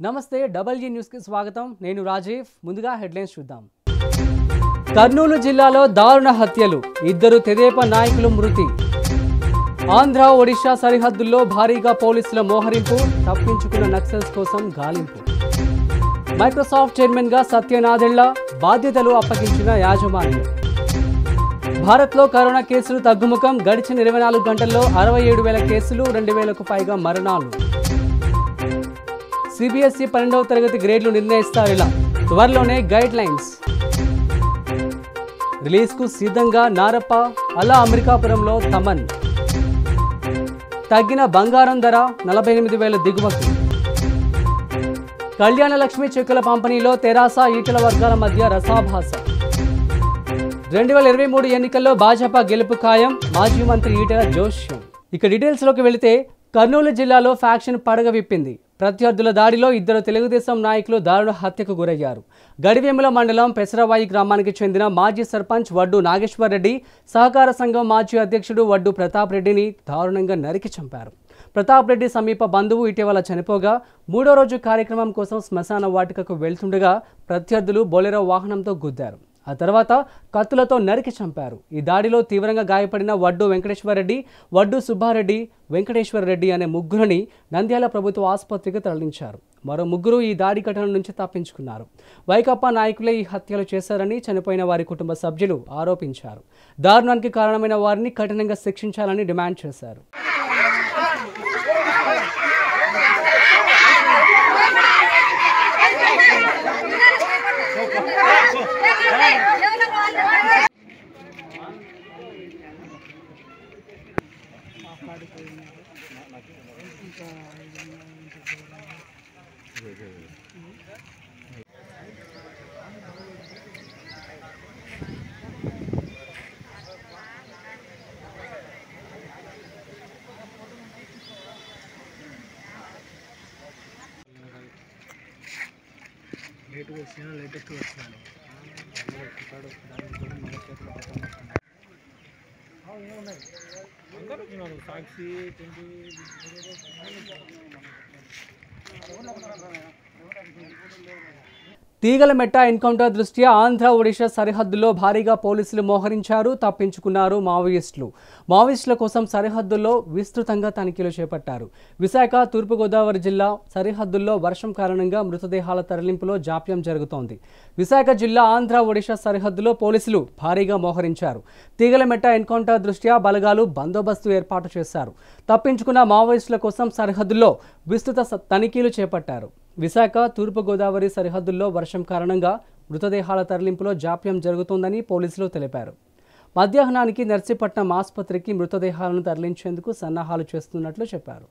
నమస్తే double G news కి స్వాగతం నేను రాజీవ్ ముందుగా హెడ్లైన్స్ చూద్దాం కర్నూలు జిల్లాలో దారుణ హత్యలు ఇద్దరు తెదేపా నాయకులు మృతి ఆంధ్ర ఒడిశా సరిహద్దుల్లో భారీగా పోలీసుల మోహరింపు తప్పించుకున్న నక్సల్స్ కోసం గాలింపు మైక్రోసాఫ్ట్ చైర్మన్ గా సత్యనాదెళ్ల బాధ్యతలు అప్పగించిన యాజమాన్యం భారత్లో కరోనా కేసులు తగ్గుముఖం గడిచిన 24 గంటల్లో 67,000 కేసులు 2,000కు పైగా మరణాలు సిబిఎస్ఈ 12వ తరగతి గ్రేడ్లు నిర్ణయిస్తారిలా త్వరలోనే గైడ్ లైన్స్ రిలీజ్కు సిద్ధంగా నారప్ప అలా అమెరికాపురంలో తమన్ తగ్గిన బంగారం ధర 48,000 దిగుమతి కళ్యాణ లక్ష్మి చెక్కుల పంపిణీలో తెరాస ఈటల వర్గాల మధ్య రసాభాస 2023 ఎన్నికల్లో భాజపా గెలుపు ఖాయం మాజీ మంత్రి ఈటల జోష్యం ఇక డీటెయిల్స్లోకి వెళితే కర్నూలు జిల్లాలో ఫ్యాక్షన్ పడగ విప్పింది ప్రత్యర్థుల దాడిలో ఇద్దరు తెలుగుదేశం నాయకులు దారుణ హత్యకు గురయ్యారు గడివేముల మండలం పెసరవాయి గ్రామానికి చెందిన మాజీ సర్పంచ్ వడ్డు నాగేశ్వర్ రెడ్డి సహకార సంఘం మాజీ అధ్యక్షుడు వడ్డు ప్రతాప్ రెడ్డిని దారుణంగా నరికి చంపారు ప్రతాప్ రెడ్డి సమీప బంధువు ఇటీవల చనిపోగా 3వ రోజు కార్యక్రమం కోసం శ్మశాన వాటికకు వెళ్తుండగా ప్రత్యర్థులు బొలెరో వాహనంతో గుద్దారు ఆ తర్వాత కత్తులతో నరికి చంపారు ఈ దాడిలో తీవ్రంగా గాయపడిన వడ్డు వెంకటేశ్వరరెడ్డి వడ్డు సుబ్బారెడ్డి వెంకటేశ్వరరెడ్డి అనే ముగ్గురిని నంద్యాల ప్రభుత్వ ఆసుపత్రికి తరలించారు మరో ముగ్గురు ఈ దాడి ఘటన నుంచి తప్పించుకున్నారు వైకాపా నాయకులే ఈ హత్యలు చేశారని చనిపోయిన వారి కుటుంబ సభ్యులు ఆరోపించారు దారుణానికి కారణమైన వారిని కఠినంగా శిక్షించాలని డిమాండ్ చేశారు లేటెస్ట్ వచ్చినాను సాక్షి తీగలమెట్ట ఎన్కౌంటర్ దృష్ట్యా ఆంధ్ర ఒడిశా సరిహద్దుల్లో భారీగా పోలీసులు మోహరించారు తప్పించుకున్నారు మావోయిస్టుల కోసం సరిహద్దుల్లో విస్తృతంగా తనిఖీలు చేపట్టారు విశాఖ తూర్పుగోదావరి జిల్లా సరిహద్దుల్లో వర్షం కారణంగా మృతదేహాల తరలింపులో జాప్యం జరుగుతోంది విశాఖ జిల్లా ఆంధ్ర ఒడిశా సరిహద్దులో పోలీసులు భారీగా మోహరించారు తీగలమెట్ట ఎన్కౌంటర్ దృష్ట్యా బలగాలు బందోబస్తు ఏర్పాటు చేశారు తప్పించుకున్న మావోయిస్టుల కోసం సరిహద్దుల్లో విస్తృత తనిఖీలు చేపట్టారు విశాఖ తూర్పుగోదావరి సరిహద్దుల్లో వర్షం కారణంగా మృతదేహాల తరలింపులో జాప్యం జరుగుతోందని పోలీసులు తెలిపారు మధ్యాహ్నానికి నర్సీపట్నం ఆసుపత్రికి మృతదేహాలను తరలించేందుకు సన్నాహాలు చేస్తున్నట్లు చెప్పారు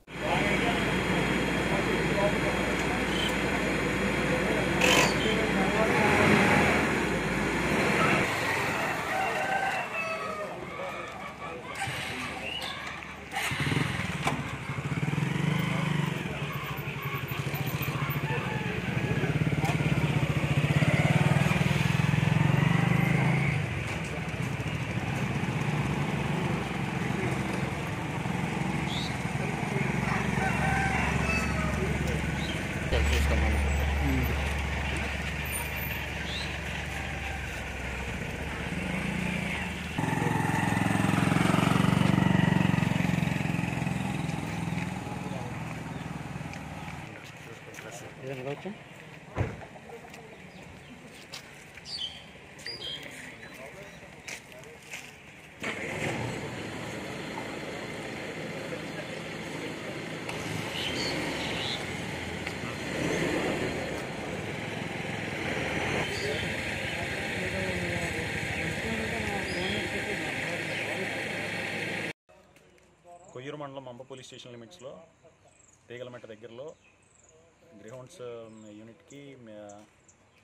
కొయ్యూరు మండలం అంబ పోలీస్ స్టేషన్ లిమిట్స్లో తీగలమెట్ట దగ్గరలో గ్రేహౌండ్స్ యూనిట్కి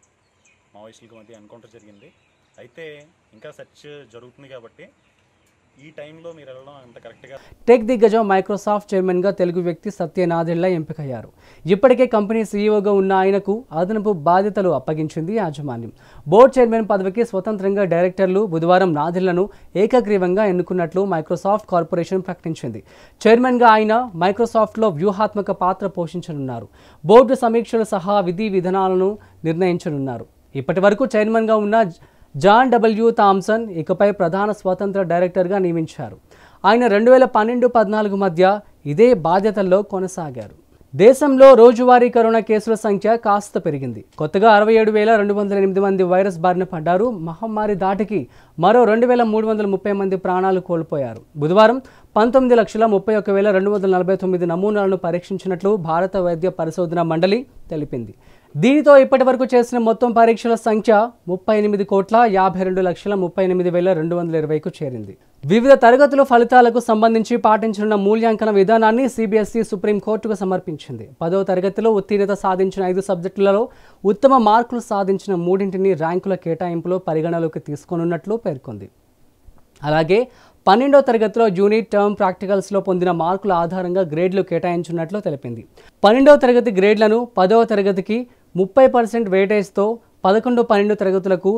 మావోయిస్టులకు మధ్య ఎన్కౌంటర్ జరిగింది అయితే ఇంకా సెర్చ్ జరుగుతుంది కాబట్టి ఈ టైంలో మీరు వెళ్ళడం అంత కరెక్ట్గా. టెక్ దిగ్గజం మైక్రోసాఫ్ట్ చైర్మన్గా తెలుగు వ్యక్తి సత్య నాదెళ్ల ఎంపికయ్యారు. ఇప్పటికే కంపెనీ సీఈఓగా ఉన్న ఆయనకు అదనపు బాధ్యతలు అప్పగించింది యాజమాన్యం. బోర్డు చైర్మన్ పదవికి స్వతంత్రంగా డైరెక్టర్లు బుధవారం నాదెళ్లను ఏకగ్రీవంగా ఎన్నుకున్నట్లు మైక్రోసాఫ్ట్ కార్పొరేషన్ ప్రకటించింది. చైర్మన్గా ఆయన మైక్రోసాఫ్ట్లో వ్యూహాత్మక పాత్ర పోషించనున్నారు. బోర్డు సమీక్షలు సహా విధి విధానాలను నిర్ణయించనున్నారు. ఇప్పటి వరకు చైర్మన్గా ఉన్న జాన్ డబ్ల్యూ థామ్సన్ ఇకపై ప్రధాన స్వతంత్ర డైరెక్టర్గా నియమించారు. ఆయన 2012-14 మధ్య ఇదే బాధ్యతల్లో కొనసాగారు. దేశంలో రోజువారీ కరోనా కేసుల సంఖ్య కాస్త పెరిగింది. కొత్తగా 67,208 మంది వైరస్ బారిన పడ్డారు. మహమ్మారి ధాటికి మరో 2,330 మంది ప్రాణాలు కోల్పోయారు. బుధవారం 19,31,249 నమూనాలను పరీక్షించినట్లు భారత వైద్య పరిశోధన మండలి తెలిపింది. దీనితో ఇప్పటి వరకు చేసిన మొత్తం పరీక్షల సంఖ్య 38,52,38,220కు చేరింది. వివిధ తరగతుల ఫలితాలకు సంబంధించి పాటించనున్న మూల్యాంకన విధానాన్ని సిబిఎస్ఈ సుప్రీంకోర్టుకు సమర్పించింది. 10వ తరగతిలో ఉత్తీర్ణత సాధించిన 5 సబ్జెక్టులలో ఉత్తమ మార్కులు సాధించిన 3ంటిని ర్యాంకుల కేటాయింపులో పరిగణలోకి తీసుకోనున్నట్లు పేర్కొంది. అలాగే 12వ తరగతిలో యూనిట్ టర్మ్ ప్రాక్టికల్స్లో పొందిన మార్కుల ఆధారంగా గ్రేడ్లు కేటాయించున్నట్లు తెలిపింది. 12వ తరగతి గ్రేడ్లను 10వ తరగతికి 30% వెయిటేజ్తో 11-12 తరగతులకు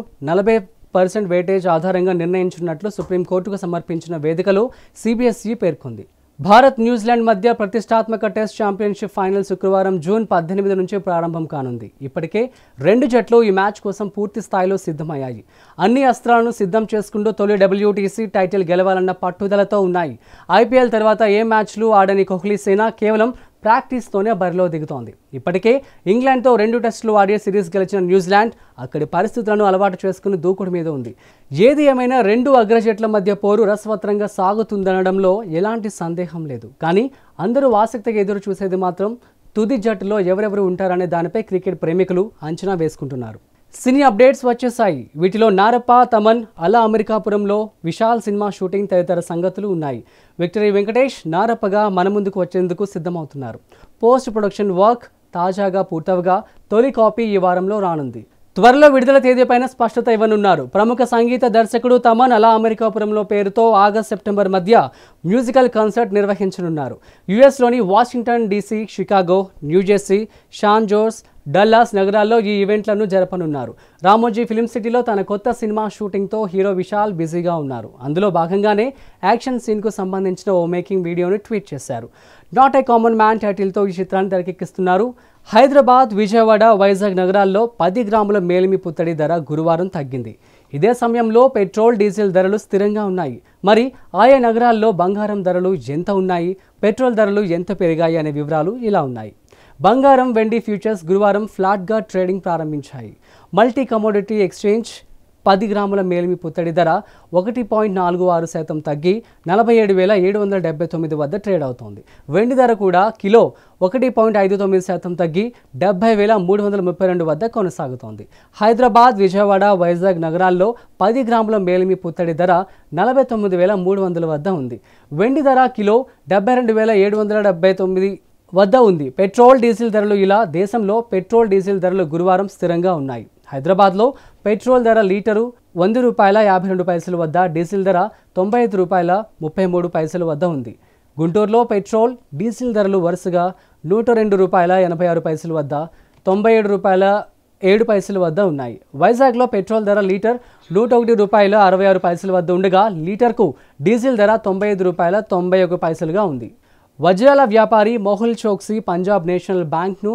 40% వెయిటేజ్ ఆధారంగా నిర్ణయించున్నట్లు సుప్రీంకోర్టుకు సమర్పించిన వేదికలో సిబిఎస్ఈ పేర్కొంది. భారత్ న్యూజిలాండ్ మధ్య ప్రతిష్టాత్మక టెస్ట్ ఛాంపియన్షిప్ ఫైనల్ శుక్రవారం జూన్ 18 నుంచి ప్రారంభం కానుంది. ఇప్పటికే 2 జట్లు ఈ మ్యాచ్ కోసం పూర్తి స్థాయిలో సిద్ధమయ్యాయి. అన్ని అస్త్రాలను సిద్ధం చేసుకుంటూ తొలి WTC టైటిల్ గెలవాలన్న పట్టుదలతో ఉన్నాయి. ఐపీఎల్ తర్వాత ఏ మ్యాచ్లు ఆడని కోహ్లీ సేన కేవలం ప్రాక్టీస్తోనే బరిలో దిగుతోంది. ఇప్పటికే ఇంగ్లాండ్తో 2 టెస్టులు ఆడి సిరీస్ గెలిచిన న్యూజిలాండ్ అక్కడి పరిస్థితులను అలవాటు చేసుకుని దూకుడు మీద ఉంది. ఏది ఏమైనా 2 అగ్రజట్ల మధ్య పోరు రసవత్రంగా సాగుతుందనడంలో ఎలాంటి సందేహం లేదు. కానీ అందరూ ఆసక్తిగా ఎదురు చూసేది మాత్రం తుది జట్టులో ఎవరెవరు ఉంటారనే దానిపై క్రికెట్ ప్రేమికులు అంచనా వేసుకుంటున్నారు. సినీ అప్డేట్స్ వచ్చేసాయి. వీటిలో నారప్ప, తమన్, అలా అమెరికాపురంలో విశాల్ సినిమా షూటింగ్ తదితర సంగతులు ఉన్నాయి. విక్టరీ వెంకటేష్ నారప్పగా మన ముందుకు వచ్చేందుకు సిద్ధమవుతున్నారు. పోస్ట్ ప్రొడక్షన్ వర్క్ తాజాగా పూర్తవగా తొలి కాపీ ఈ వారంలో రానుంది. త్వరలో విడుదల తేదీపైన స్పష్టత ఇవ్వనున్నారు. ప్రముఖ సంగీత దర్శకుడు తమన్ అలా అమెరికాపురంలో పేరుతో ఆగస్ట్-సెప్టెంబర్ మధ్య మ్యూజికల్ కాన్సర్ట్ నిర్వహించనున్నారు. యుఎస్లోని Washington DC, Chicago, New Jersey, San Jose, Dallas నగరాల్లో ఈ ఈవెంట్లను జరపనున్నారు. రామోజీ ఫిల్మ్ సిటీలో తన కొత్త సినిమా షూటింగ్తో హీరో విశాల్ బిజీగా ఉన్నారు. అందులో భాగంగానే యాక్షన్ సీన్కు సంబంధించిన ఓ మేకింగ్ వీడియోను ట్వీట్ చేశారు. నాట్ ఏ కామన్ మ్యాన్ టైటిల్తో ఈ చిత్రాన్ని తెరకెక్కిస్తున్నారు. హైదరాబాద్, విజయవాడ, వైజాగ్ నగరాల్లో 10 గ్రాముల మేలిమి పుత్తడి ధర గురువారం తగ్గింది. ఇదే సమయంలో పెట్రోల్, డీజిల్ ధరలు స్థిరంగా ఉన్నాయి. మరి ఆయా నగరాల్లో బంగారం ధరలు ఎంత ఉన్నాయి, పెట్రోల్ ధరలు ఎంత పెరిగాయి అనే వివరాలు ఇలా ఉన్నాయి. బంగారం, వెండి ఫ్యూచర్స్ గురువారం ఫ్లాట్గా ట్రేడింగ్ ప్రారంభించాయి. మల్టీ కమోడిటీ ఎక్స్చేంజ్ 10 గ్రాముల మేలిమి పుత్తడి ధర 1.46% తగ్గి 47,779 వద్ద ట్రేడ్ అవుతోంది. వెండి ధర కూడా కిలో 1.59% తగ్గి 70,332 వద్ద కొనసాగుతోంది. హైదరాబాద్, విజయవాడ, వైజాగ్ నగరాల్లో 10 గ్రాముల మేలిమి పుత్తడి ధర 49,300 వద్ద ఉంది. వెండి ధర కిలో 72,779 వద్ద ఉంది. పెట్రోల్, డీజిల్ ధరలు ఇలా దేశంలో పెట్రోల్, డీజిల్ ధరలు గురువారం స్థిరంగా ఉన్నాయి. హైదరాబాద్లో పెట్రోల్ ధర లీటరు ₹100.52 వద్ద, డీజిల్ ధర ₹90.33 వద్ద ఉంది. గుంటూరులో పెట్రోల్, డీజిల్ ధరలు వరుసగా ₹102.86 వద్ద, ₹97.07 వద్ద ఉన్నాయి. వైజాగ్లో పెట్రోల్ ధర లీటర్ ₹101.66 వద్ద ఉండగా లీటర్కు డీజిల్ ధర ₹95.91గా ఉంది. వజ్రాల వ్యాపారి మొహుల్ చోక్సీ పంజాబ్ నేషనల్ బ్యాంక్ను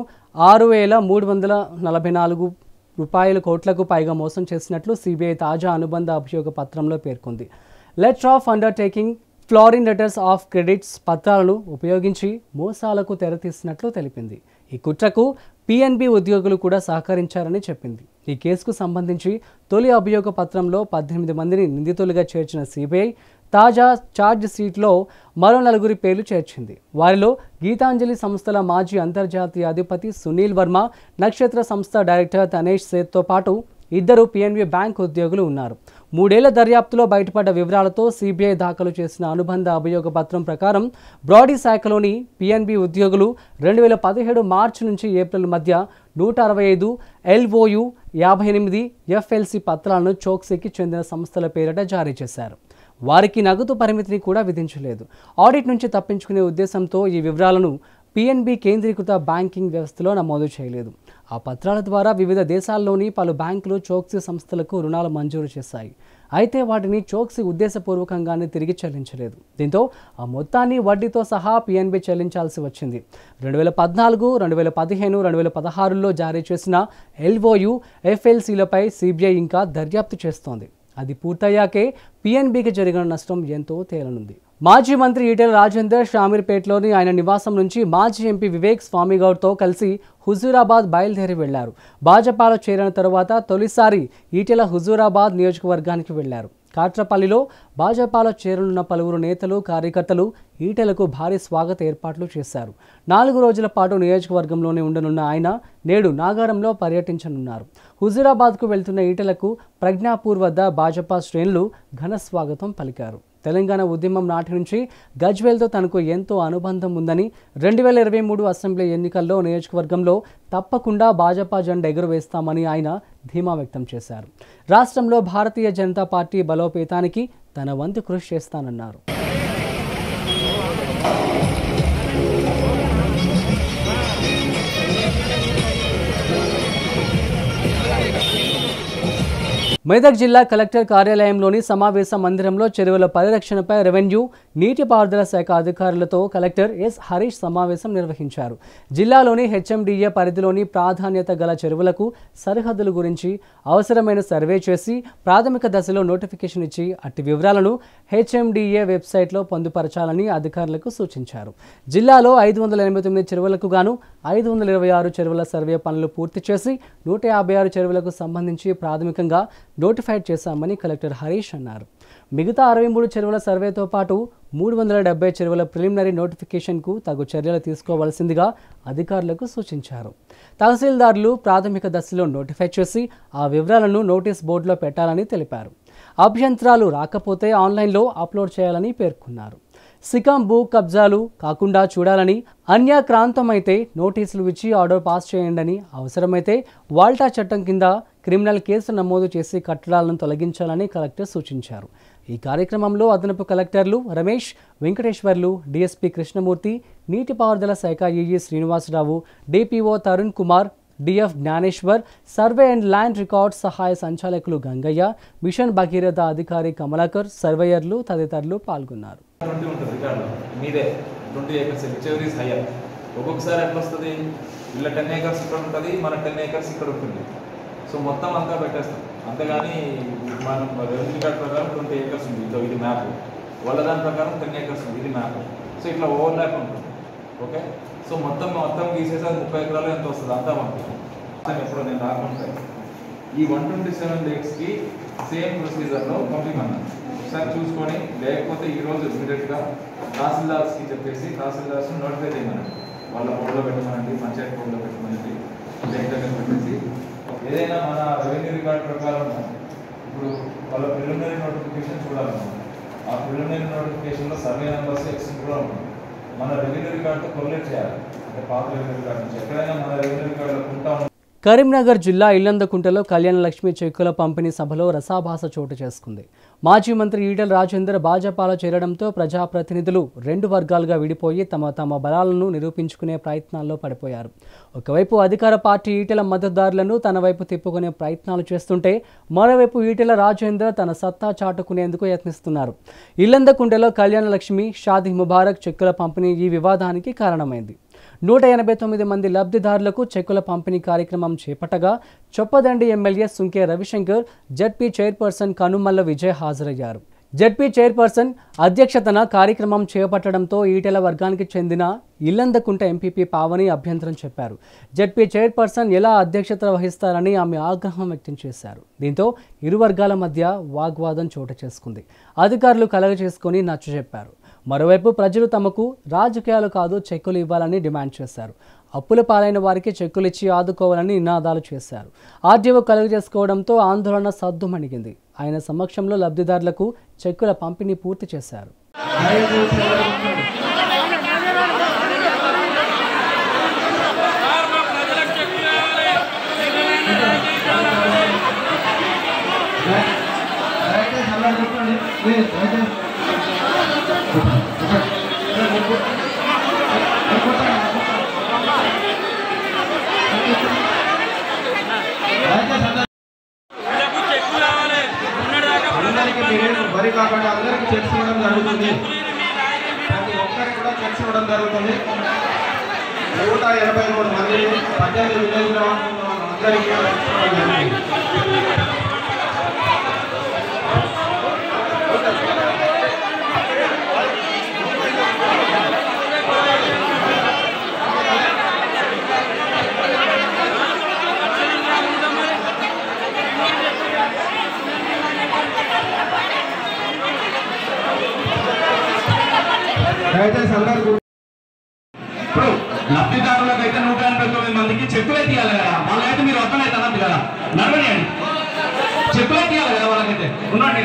₹6,344 కోట్లకు పైగా మోసం చేసినట్లు సిబిఐ తాజా అనుబంధ అభియోగ పత్రంలో పేర్కొంది. Letter of undertaking, foreign letters of credits పత్రాలను ఉపయోగించి మోసాలకు తెరతీసినట్లు తెలిపింది. ఈ కుట్రకు పిఎన్బి ఉద్యోగులు కూడా సహకరించారని చెప్పింది. ఈ కేసుకు సంబంధించి తొలి అభియోగ పత్రంలో 18 మందిని నిందితులుగా చేర్చిన సిబిఐ తాజా ఛార్జ్ షీట్లో మరో 4 పేర్లు చేర్చింది. వారిలో గీతాంజలి సంస్థల మాజీ అంతర్జాతీయ అధిపతి సునీల్ వర్మ, నక్షత్ర సంస్థ డైరెక్టర్ తనేష్ సేత్తో పాటు 2 పిఎన్బి బ్యాంక్ ఉద్యోగులు ఉన్నారు. 3 ఏళ్ల దర్యాప్తులో బయటపడ్డ వివరాలతో సిబిఐ దాఖలు చేసిన అనుబంధ అభియోగ పత్రం ప్రకారం బ్రాడీ శాఖలోని పిఎన్బి ఉద్యోగులు 2017 మార్చి నుంచి ఏప్రిల్ మధ్య 165 LOU 58 FLC పత్రాలను చోక్సీకి చెందిన సంస్థల పేరిట జారీ చేశారు. వారికి నగదు పరిమితిని కూడా విధించలేదు. ఆడిట్ నుంచి తప్పించుకునే ఉద్దేశంతో ఈ వివరాలను పిఎన్బి కేంద్రీకృత బ్యాంకింగ్ వ్యవస్థలో నమోదు చేయలేదు. ఆ పత్రాల ద్వారా వివిధ దేశాల్లోని పలు బ్యాంకులు చోక్సీ సంస్థలకు రుణాలు మంజూరు చేశాయి. అయితే వాటిని చోక్సీ ఉద్దేశపూర్వకంగానే తిరిగి చెల్లించలేదు. దీంతో ఆ మొత్తాన్ని వడ్డీతో సహా పిఎన్బి చెల్లించాల్సి వచ్చింది. 2014, 2015, 2016లో జారీ చేసిన ఎల్ఓయు, ఎఫ్ఎల్సీలపై సిబిఐ ఇంకా దర్యాప్తు చేస్తోంది. అది పూర్తయ్యాకే పిఎన్బికి జరిగిన నష్టం ఎంతో తేలనుంది. మాజీ మంత్రి ఈటెల రాజేందర్ షామీర్పేటలోని ఆయన నివాసం నుంచి మాజీ ఎంపీ వివేక్ స్వామిగౌడ్తో కలిసి హుజూరాబాద్ బయలుదేరి వెళ్లారు. భాజపాలో చేరిన తరువాత తొలిసారి ఈటెల హుజూరాబాద్ నియోజకవర్గానికి వెళ్లారు. కాట్రపల్లిలో భాజపాలో చేరనున్న పలువురు నేతలు, కార్యకర్తలు ఈటెలకు భారీ స్వాగత ఏర్పాట్లు చేశారు. 4 రోజుల పాటు నియోజకవర్గంలోనే ఉండనున్న ఆయన నేడు నాగారంలో పర్యటించనున్నారు. హుజూరాబాద్కు వెళ్తున్న ఈటెలకు ప్రజ్ఞాపూర్ వద్ద భాజపా శ్రేణులు ఘన స్వాగతం పలికారు. తెలంగాణ ఉద్యమం నాటి నుంచి గజ్వేల్తో తనకు ఎంతో అనుబంధం ఉందని, 2023 అసెంబ్లీ ఎన్నికల్లో నియోజకవర్గంలో తప్పకుండా భాజపా జెండా ఎగురవేస్తామని ఆయన ధీమా వ్యక్తం చేశారు. రాష్ట్రంలో భారతీయ జనతా పార్టీ బలోపేతానికి తన వంతు కృషి చేస్తానన్నారు. మెదక్ జిల్లా కలెక్టర్ కార్యాలయంలోని సమావేశ మందిరంలో చెరువుల పరిరక్షణపై రెవెన్యూ, నీటిపారుదల శాఖ అధికారులతో కలెక్టర్ ఎస్ హరీష్ సమావేశం నిర్వహించారు. జిల్లాలోని హెచ్ఎండిఏ పరిధిలోని ప్రాధాన్యత గల చెరువులకు సరిహద్దుల గురించి అవసరమైన సర్వే చేసి ప్రాథమిక దశలో నోటిఫికేషన్ ఇచ్చి అట్టి వివరాలను హెచ్ఎండిఏ వెబ్సైట్లో పొందుపరచాలని అధికారులకు సూచించారు. జిల్లాలో 589 చెరువులకు గాను 526 చెరువుల సర్వే పనులు పూర్తి చేసి 156 చెరువులకు సంబంధించి ప్రాథమికంగా నోటిఫైడ్ చేశామని కలెక్టర్ హరీష్ అన్నారు. మిగతా 63 చెరువుల సర్వేతో పాటు 370 చెరువుల ప్రిలిమినరీ నోటిఫికేషన్కు తగు చర్యలు తీసుకోవాల్సిందిగా అధికారులకు సూచించారు. తహసీల్దారులు ప్రాథమిక దశలో నోటిఫై చేసి ఆ వివరాలను నోటీస్ బోర్డులో పెట్టాలని తెలిపారు. అభ్యంతరాలు రాకపోతే ఆన్లైన్లో అప్లోడ్ చేయాలని పేర్కొన్నారు. సికాం భూ కబ్జాలు కాకుండా చూడాలని, అన్యాక్రాంతమైతే నోటీసులు ఇచ్చి ఆర్డర్ పాస్ చేయండి, అవసరమైతే వాల్టా చట్టం కింద క్రిమినల్ కేసు నమోదు చేసి కట్టడాలను తొలగించాలని కలెక్టర్ సూచించారు. ఈ కార్యక్రమంలో అదనపు కలెక్టర్లు రమేష్, వెంకటేశ్వర్లు, డిఎస్పీ కృష్ణమూర్తి, నీటిపారుదల శాఖ EE Srinivasarao, DPO Tarun Kumar, DF Gnaneshwar, survey and land records సహాయ సంచాలకులు గంగయ్య, మిషన్ భగీరథ అధికారి కమలాకర్, సర్వేయర్లు తదితరులు పాల్గొన్నారు. ఒక్కొక్కసారి ఎట్లా వస్తుంది, ఇలా 10 acres ఇక్కడ ఉంటుంది, మన 10 acres ఇక్కడ ఉంటుంది. సో మొత్తం అంతా పెట్టేస్తాం. అంతేగాని మనం రెవెన్యూ కార్డ్ ప్రకారం 20 acres ఉంది, ఇది మ్యాప్. వాళ్ళ దాని ప్రకారం 10 acres ఉంది, ఇది మ్యాప్. సో ఇట్లా ఓవర్లాప్ ఉంటుంది. ఓకే, సో మొత్తం గీసేసి అది 30 ఎకరాలు ఎంత వస్తుంది అంతా పంపిస్తాం. ఎప్పుడు నేను రాకుంటాయి ఈ 127 లేక్స్కి సేమ్ ప్రొసీజర్లో పంపించమన్నాను. ఒకసారి చూసుకొని, లేకపోతే ఈరోజు ఇమీడియట్గా తహసీల్దార్స్కి చెప్పేసి తహసీల్దార్స్ నోటిఫై చేయమనండి. వాళ్ళ బోర్డులో పెట్టమనండి, పంచాయతీ బోర్డులో పెట్టమనండి, లేక్ దగ్గర పెట్టేసి ఏదైనా మన రెవెన్యూ రికార్డ్ ప్రకారం ఇప్పుడు వాళ్ళ ప్రిలిమినరీ నోటిఫికేషన్ చూడాలన్నమాట. ఆ ప్రిలిమినరీ నోటిఫికేషన్లో సర్వే నెంబర్స్ ఎక్స్టెంట్ కూడా ఉంటుంది. మన రెవెన్యూ రికార్డుతో కొల్లేట్ చేయాలి. అంటే పాత రెవెన్యూ రికార్డు నుంచి ఎక్కడైనా మన రెవెన్యూ రికార్డులో ఉంటాం. కరీంనగర్ జిల్లా ఇల్లందకుంటలో కళ్యాణ లక్ష్మి చెక్కుల పంపిణీ సభలో రసాభాస చోటు చేసుకుంది. మాజీ మంత్రి ఈటెల రాజేందర్ భాజపాలో చేరడంతో ప్రజాప్రతినిధులు 2 వర్గాలుగా విడిపోయి తమ బలాలను నిరూపించుకునే ప్రయత్నాల్లో పడిపోయారు. ఒకవైపు అధికార పార్టీ ఈటెల మద్దతుదారులను తన వైపు తిప్పుకునే ప్రయత్నాలు చేస్తుంటే, మరోవైపు ఈటెల రాజేందర్ తన సత్తా చాటుకునేందుకు యత్నిస్తున్నారు. ఇల్లందకుంటలో కళ్యాణ లక్ష్మి, షాదీ ముబారక్ చెక్కుల పంపిణీ ఈ వివాదానికి కారణమైంది. 189 మంది లబ్ధిదారులకు చెక్కుల పంపిణీ కార్యక్రమం చేపట్టగా Choppadandi MLA Sunke Ravishankar, ZP chairperson Kanumalla Vijay హాజరయ్యారు. జడ్పీ చైర్పర్సన్ అధ్యక్షతన కార్యక్రమం చేపట్టడంతో ఈటెల వర్గానికి చెందిన ఇల్లందకుంట ఎంపీపీ పావని అభ్యంతరం చెప్పారు. జడ్పీ చైర్పర్సన్ ఎలా అధ్యక్షత వహిస్తారని ఆమె ఆగ్రహం వ్యక్తం చేశారు. దీంతో ఇరు వర్గాల మధ్య వాగ్వాదం చోటు చేసుకుంది. అధికారులు కలగజేసుకుని నచ్చజెప్పారు. మరోవైపు ప్రజలు తమకు రాజకీయాలు కాదు చెక్కులు ఇవ్వాలని డిమాండ్ చేశారు. అప్పుల పాలైన వారికి చెక్కులు ఇచ్చి ఆదుకోవాలని నినాదాలు చేశారు. ఆర్డీఓ కలుగజేసుకోవడంతో ఆందోళన సద్దుమణిగింది. ఆయన సమక్షంలో లబ్ధిదారులకు చెక్కుల పంపిణీ పూర్తి చేశారు. వరి కాకుండా అందరికీ చెక్స్ ఇవ్వడం జరుగుతుంది. ప్రతి ఒక్కరికి కూడా చెక్స్ ఇవ్వడం జరుగుతుంది. 183 మంది 18 విలేజ్లో అందరికీ ఇప్పుడు లబ్ధిదారులకు అయితే 189 మందికి చెక్కులే తీయాలి కదా. వాళ్ళైతే మీరు వద్దనైతే అన్నది కదా, నడవనియండి. చెక్కులే తీయాలి కదా వాళ్ళకైతే. ఉండండి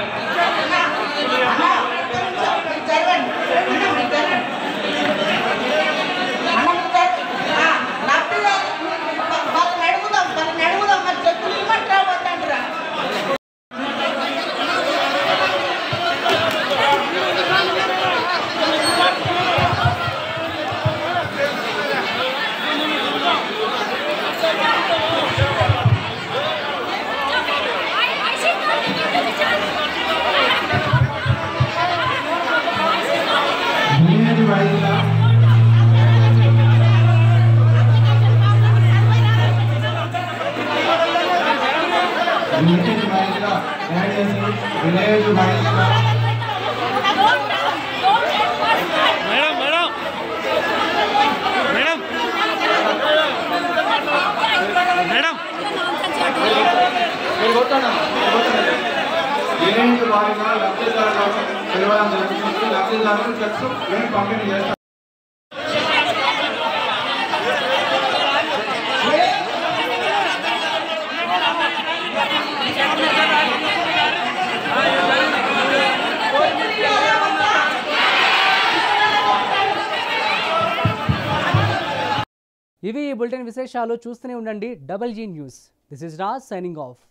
విలేజ్ వారిగా లబ్ధిదారులకు పిలవడం జరుగుతుంది. లబ్ధిదారులు చెక్స్ పంపిణీ చేస్తారు. ఇవి ఈ బులెటిన్ విశేషాలు. చూస్తూనే ఉండండి double G news. This is Raj signing of.